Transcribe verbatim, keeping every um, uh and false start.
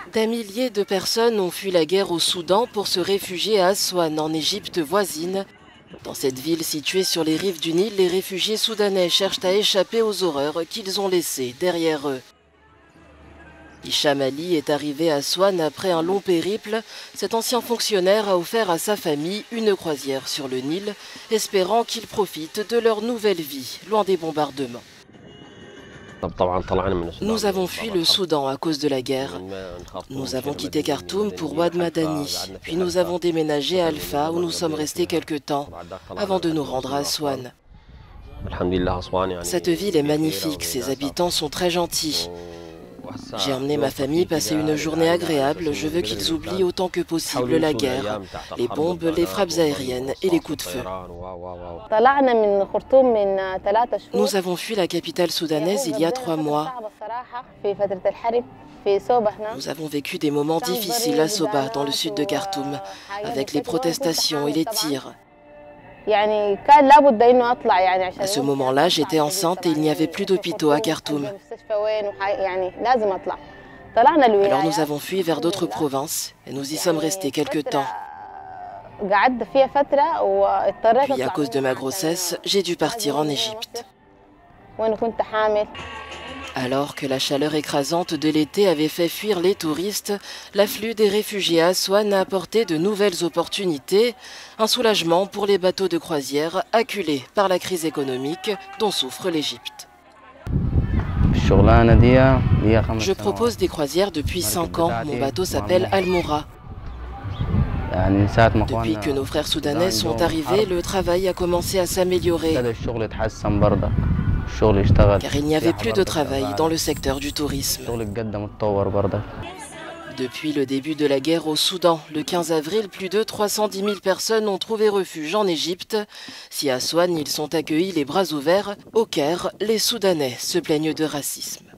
Des milliers de personnes ont fui la guerre au Soudan pour se réfugier à Aswan, en Égypte voisine. Dans cette ville située sur les rives du Nil, les réfugiés soudanais cherchent à échapper aux horreurs qu'ils ont laissées derrière eux. Hicham Ali est arrivé à Aswan après un long périple. Cet ancien fonctionnaire a offert à sa famille une croisière sur le Nil, espérant qu'ils profitent de leur nouvelle vie, loin des bombardements. Nous avons fui le Soudan à cause de la guerre. Nous avons quitté Khartoum pour Ouad Madani, puis nous avons déménagé à Alpha où nous sommes restés quelque temps avant de nous rendre à Aswan. Cette ville est magnifique, ses habitants sont très gentils. J'ai emmené ma famille passer une journée agréable. Je veux qu'ils oublient autant que possible la guerre, les bombes, les frappes aériennes et les coups de feu. Nous avons fui la capitale soudanaise il y a trois mois. Nous avons vécu des moments difficiles à Soba, dans le sud de Khartoum, avec les protestations et les tirs. À ce moment-là, j'étais enceinte et il n'y avait plus d'hôpitaux à Khartoum. Alors nous avons fui vers d'autres provinces et nous y sommes restés quelque temps. Puis à cause de ma grossesse, j'ai dû partir en Égypte. Alors que la chaleur écrasante de l'été avait fait fuir les touristes, l'afflux des réfugiés à Aswan a apporté de nouvelles opportunités, un soulagement pour les bateaux de croisière acculés par la crise économique dont souffre l'Égypte. Je propose des croisières depuis cinq ans. Mon bateau s'appelle Al-Moura. Depuis que nos frères soudanais sont arrivés, le travail a commencé à s'améliorer, car il n'y avait plus de travail dans le secteur du tourisme. Depuis le début de la guerre au Soudan, le quinze avril, plus de trois cent dix mille personnes ont trouvé refuge en Égypte. Si à Aswan, ils sont accueillis les bras ouverts, au Caire, les Soudanais se plaignent de racisme.